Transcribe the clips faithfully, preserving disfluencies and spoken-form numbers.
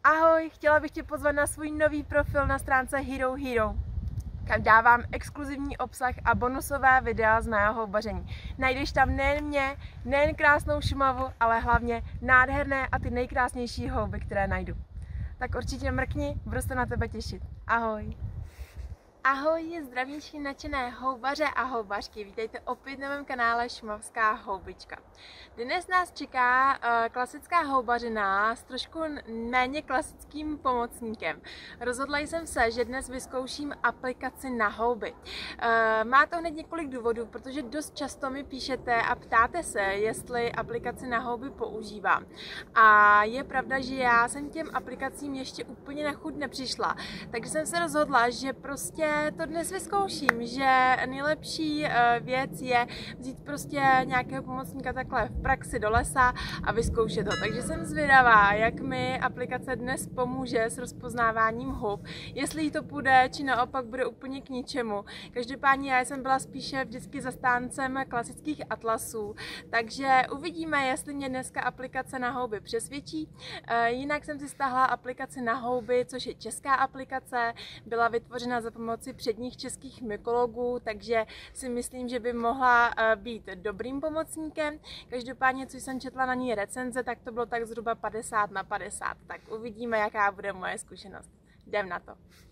Ahoj, chtěla bych tě pozvat na svůj nový profil na stránce Hero Hero, kam dávám exkluzivní obsah a bonusové videa z mého houbaření. Najdeš tam nejen mě, nejen krásnou Šumavu, ale hlavně nádherné a ty nejkrásnější houby, které najdu. Tak určitě mrkni, budu se na tebe těšit. Ahoj! Ahoj, zdravíčky nadšené houbaře a houbařky, vítejte opět na mém kanále Šumavská houbička. Dnes nás čeká uh, klasická houbařina s trošku méně klasickým pomocníkem. Rozhodla jsem se, že dnes vyzkouším aplikaci na houby. Uh, má to hned několik důvodů, protože dost často mi píšete a ptáte se, jestli aplikaci na houby používám. A je pravda, že já jsem těm aplikacím ještě úplně na chuť nepřišla, takže jsem se rozhodla, že prostě to dnes vyzkouším, že nejlepší věc je vzít prostě nějakého pomocníka takhle v praxi do lesa a vyzkoušet ho. Takže jsem zvědavá, jak mi aplikace dnes pomůže s rozpoznáváním hub, jestli jí to půjde, či naopak bude úplně k ničemu. Každopádně já jsem byla spíše vždycky zastáncem klasických atlasů, takže uvidíme, jestli mě dneska aplikace na houby přesvědčí. Jinak jsem si stáhla aplikaci na houby, což je česká aplikace, byla vytvořena za pomoci předních českých mykologů, takže si myslím, že by mohla být dobrým pomocníkem. Každopádně, co jsem četla na ní recenze, tak to bylo tak zhruba padesát na padesát. Tak uvidíme, jaká bude moje zkušenost. Jdem na to.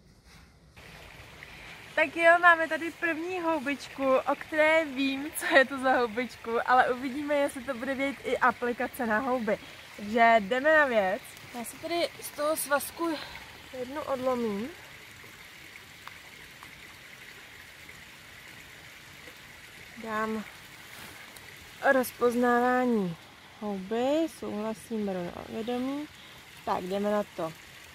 Tak jo, máme tady první houbičku, o které vím, co je to za houbičku, ale uvidíme, jestli to bude vědět i aplikace na houby. Takže jdeme na věc. Já si tady z toho svazku jednu odlomím. Dám rozpoznávání houby, souhlasím, beru na vědomí. Tak, jdeme na to.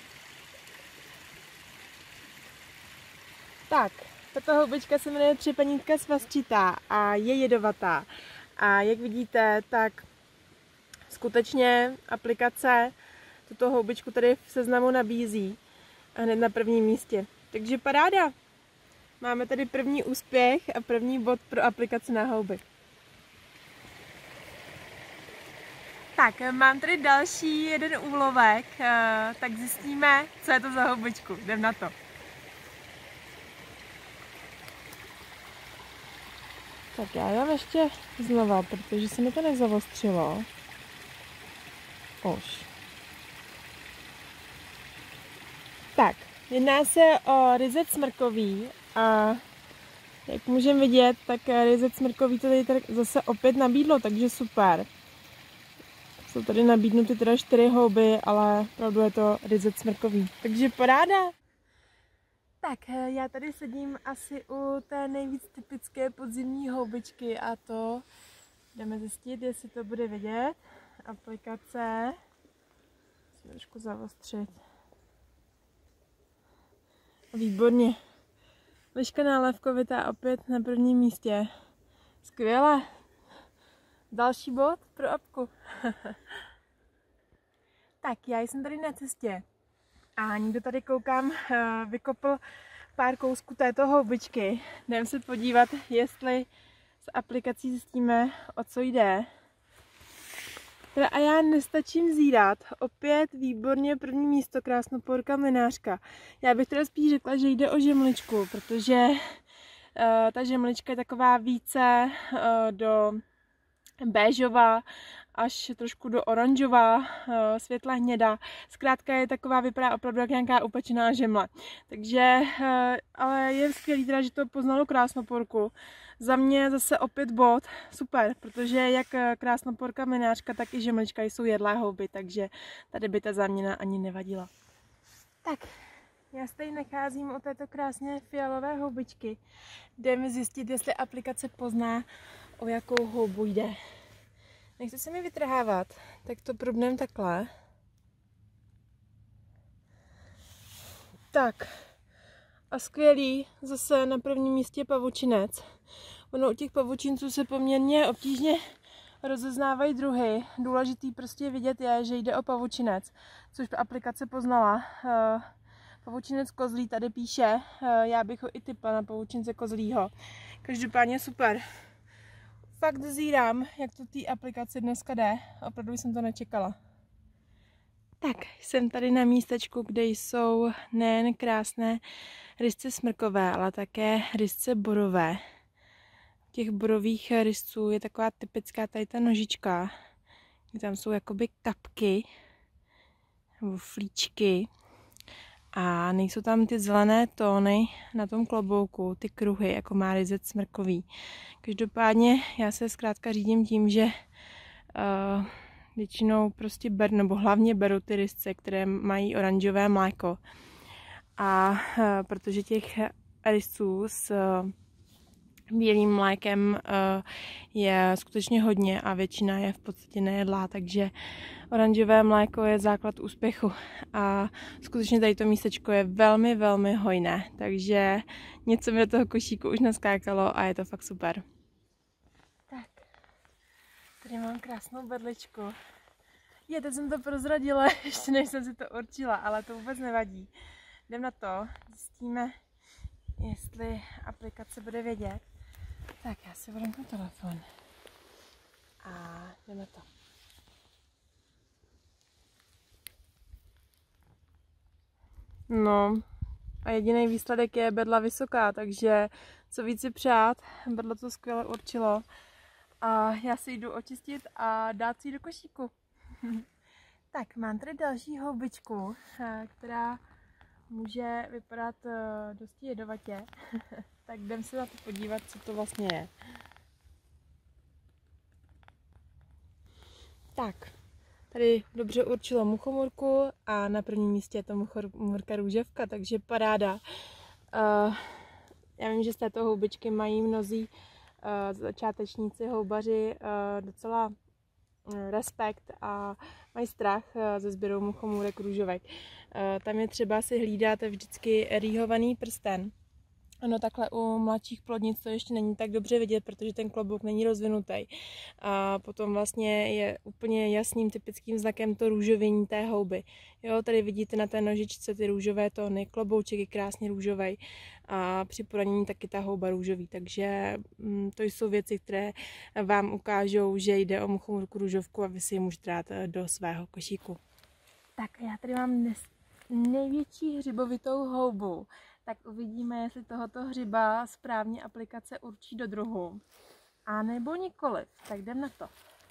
Tak, tato houbička se jmenuje třepanítka svazčitá a je jedovatá. A jak vidíte, tak skutečně aplikace tuto houbičku tady v seznamu nabízí a hned na prvním místě. Takže paráda! Máme tady první úspěch a první bod pro aplikaci na houby. Tak, mám tady další jeden úlovek, tak zjistíme, co je to za houbičku. Jdem na to. Tak já dám ještě znova, protože se mi to nezavostřilo. Už. Tak, jedná se o ryzec smrkový. A jak můžeme vidět, tak ryzec smrkový to tady zase opět nabídlo, takže super. Jsou tady nabídnuty teda čtyři houby, ale opravdu je to ryzec smrkový. Takže paráda! Tak, já tady sedím asi u té nejvíc typické podzimní houbičky a to jdeme zjistit, jestli to bude vidět. Aplikace. Musím trošku zavostřit. Výborně. Liška nálévkovitá opět na prvním místě. Skvěle. Další bod pro apku. Tak, já jsem tady na cestě. A někdo tady koukám, vykopl pár kousků této houbičky. Jdeme se podívat, jestli s aplikací zjistíme, o co jde. Teda a já nestačím zírat. Opět výborně první místo, krásnoporka mlynářka. Já bych teda spíš řekla, že jde o žemličku, protože uh, ta žemlička je taková více uh, do béžová, až trošku do oranžová, uh, světle hnědá. Zkrátka je taková, vypadá opravdu jak nějaká upečená žemle. Takže, uh, ale je skvělý teda, že to poznalo krásnoporku. Za mě zase opět bod, super, protože jak krásnoporka mlynářka, tak i žemlička jsou jedlé houby, takže tady by ta záměna ani nevadila. Tak, já se tady nacházím u této krásně fialové houbičky. Jdeme zjistit, jestli aplikace pozná, o jakou houbu jde. Nechce se mi vytrhávat, tak to probneme takhle. Tak, a skvělý, zase na prvním místě pavučinec. Ono u těch pavučinců se poměrně obtížně rozeznávají druhy. Důležitý prostě vidět je, že jde o pavučinec, což aplikace poznala. Pavučinec kozlí tady píše, já bych ho i typla na pavučince kozlího. Každopádně super. Fakt zírám, jak to té aplikaci dneska jde. Opravdu jsem to nečekala. Tak, Tak, jsem tady na místečku, kde jsou nejen krásné rysce smrkové, ale také rysce borové. Těch borových rysců je taková typická tady ta nožička, kde tam jsou jakoby kapky nebo flíčky a nejsou tam ty zelené tóny na tom klobouku, ty kruhy, jako má ryzec smrkový. Každopádně já se zkrátka řídím tím, že uh, většinou prostě beru, nebo hlavně beru ty rysce, které mají oranžové mléko. A uh, protože těch rysců s uh, bílým mlékem uh, je skutečně hodně a většina je v podstatě nejedlá, takže oranžové mléko je základ úspěchu a skutečně tady to místečko je velmi, velmi hojné, takže něco mi do toho košíku už naskákalo a je to fakt super. Tak, tady mám krásnou bedličku. Je, teď jsem to prozradila, ještě než jsem si to určila, ale to vůbec nevadí. Jdem na to, zjistíme, jestli aplikace bude vědět. Tak, já si vezmu telefon a jdeme to. No a jediný výsledek je bedla vysoká, takže co víc si přát, bedlo to skvěle určilo. A já si jdu očistit a dát si ji do košíku. Tak, mám tady další houbičku, která může vypadat dosti jedovatě. Tak jdem se na to podívat, co to vlastně je. Tak, tady dobře určilo muchomurku a na prvním místě je to muchomurka růžovka, takže paráda. Uh, já vím, že z této houbičky mají mnozí uh, začátečníci houbaři uh, docela uh, respekt a mají strach uh, ze sběru muchomůrek růžovek. Uh, tam je třeba si hlídáte vždycky rýhovaný prsten. Ano, takhle u mladších plodnic to ještě není tak dobře vidět, protože ten klobouk není rozvinutý. A potom vlastně je úplně jasným typickým znakem to růžovění té houby. Jo, tady vidíte na té nožičce ty růžové tóny, klobouček je krásně růžový a při poranění taky ta houba růžový. Takže hm, to jsou věci, které vám ukážou, že jde o muchomurku růžovku a vy si ji můžete dát do svého košíku. Tak já tady mám dnes největší hřibovitou houbu. Tak uvidíme, jestli tohoto hřiba správně aplikace určí do druhu. A nebo nikoliv. Tak jdem na to.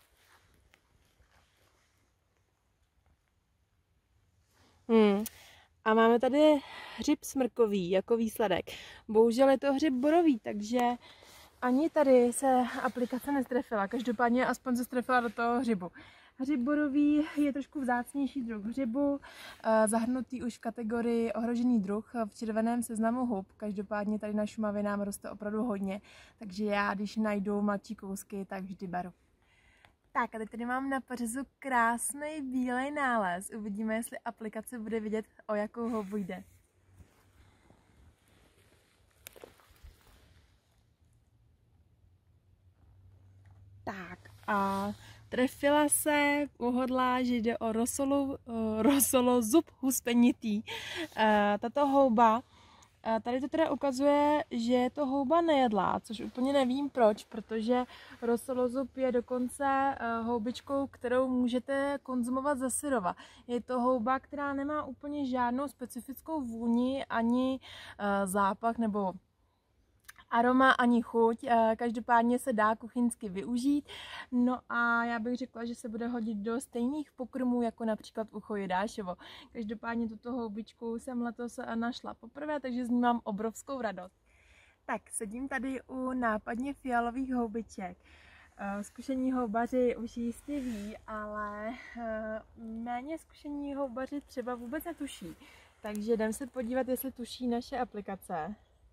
Hmm. A máme tady hřib smrkový jako výsledek. Bohužel je to hřib borový, takže ani tady se aplikace nestrefila. Každopádně aspoň se strefila do toho hřibu. Hřib borový je trošku vzácnější druh hřibu, zahrnutý už v kategorii ohrožený druh v červeném seznamu hub. Každopádně tady na Šumavě nám roste opravdu hodně, takže já, když najdu mladší kousky, tak vždy beru. Tak a teď tady mám na pařezu krásný bílej nález. Uvidíme, jestli aplikace bude vidět, o jakou houbu jde. Tak a trefila se, uhodla, že jde o rosolo, rosolozub huspenitý. Tato houba, tady to teda ukazuje, že je to houba nejedlá, což úplně nevím proč, protože rosolozub je dokonce houbičkou, kterou můžete konzumovat ze syrova. Je to houba, která nemá úplně žádnou specifickou vůni, ani zápach nebo aroma ani chuť, každopádně se dá kuchyňsky využít. No a já bych řekla, že se bude hodit do stejných pokrmů, jako například ucho jedášovo. Každopádně tuto houbičku jsem letos našla poprvé, takže z ní mám obrovskou radost. Tak, sedím tady u nápadně fialových houbiček. Zkušení houbaři už jistě ví, ale méně zkušení houbaři třeba vůbec netuší. Takže jdem se podívat, jestli tuší naše aplikace.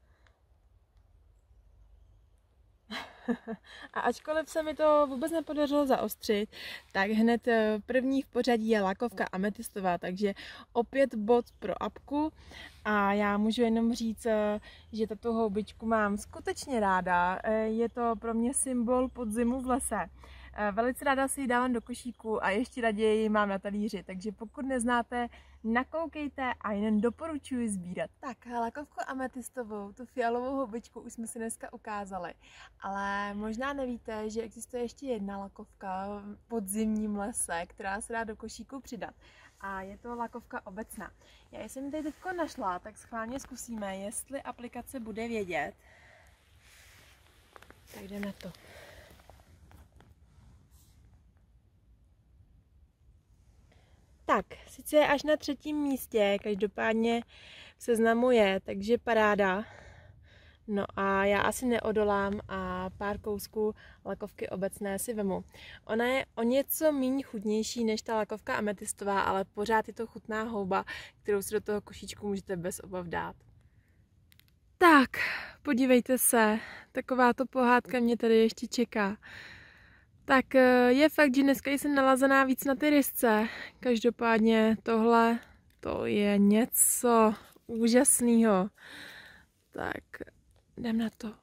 A ačkoliv se mi to vůbec nepodařilo zaostřit, tak hned první v pořadí je lakovka ametistová, takže opět bod pro apku. A já můžu jenom říct, že tato houbičku mám skutečně ráda. Je to pro mě symbol podzimu v lese. Velice ráda si ji dávám do košíku a ještě raději ji mám na talíři, takže pokud neznáte, nakoukejte a jen doporučuji sbírat. Tak, lakovku ametistovou, tu fialovou houbičku už jsme si dneska ukázali, ale možná nevíte, že existuje ještě jedna lakovka v podzimním lese, která se dá do košíku přidat. a je to lakovka obecná. Já jsem tady teďko našla, tak schválně zkusíme, jestli aplikace bude vědět. Tak jdeme na to. Tak, sice je až na třetím místě, každopádně v seznamu je, takže paráda. No a já asi neodolám a pár kousků lakovky obecné si vemu. Ona je o něco méně chutnější než ta lakovka ametistová, ale pořád je to chutná houba, kterou si do toho košíčku můžete bez obav dát. Tak, podívejte se, takováto pohádka mě tady ještě čeká. Tak je fakt, že dneska jsem nalazená víc na ty rysce. Každopádně tohle, to je něco úžasného. Tak, jdem na to.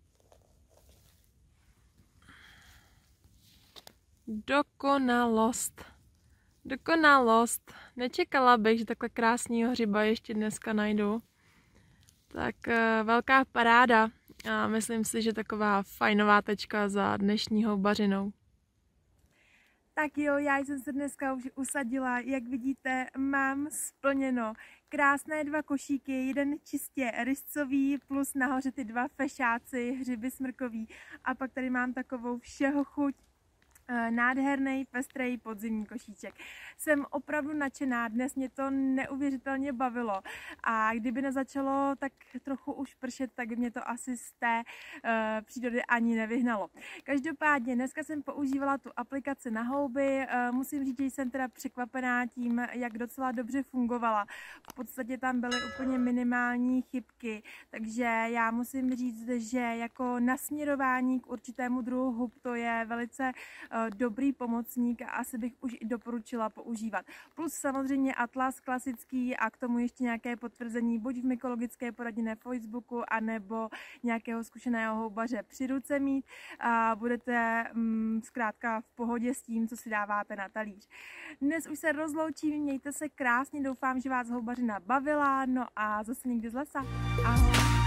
Dokonalost. Dokonalost. Nečekala bych, že takhle krásného hřiba ještě dneska najdu. Tak velká paráda. A myslím si, že taková fajnová tečka za dnešní houbařinou. Tak jo, já jsem se dneska už usadila, jak vidíte, mám splněno. Krásné dva košíky, jeden čistě ryscový, plus nahoře ty dva fešáci, hřiby smrkový. A pak tady mám takovou všeho chuť, nádherný, pestrý podzimní košíček. Jsem opravdu nadšená, dnes mě to neuvěřitelně bavilo a kdyby nezačalo tak trochu už pršet, tak by mě to asi z té uh, přírody ani nevyhnalo. Každopádně dneska jsem používala tu aplikaci na houby, uh, musím říct, že jsem teda překvapená tím, jak docela dobře fungovala. V podstatě tam byly úplně minimální chybky, takže já musím říct, že jako nasměrování k určitému druhu hub to je velice uh, dobrý pomocník a asi bych už i doporučila používat. Plus samozřejmě atlas klasický a k tomu ještě nějaké potvrzení buď v mykologické poradně na Facebooku, anebo nějakého zkušeného houbaře při ruce mít a budete mm, zkrátka v pohodě s tím, co si dáváte na talíř. Dnes už se rozloučím, mějte se krásně, doufám, že vás houbařina bavila, no a zase někdy z lesa. Ahoj!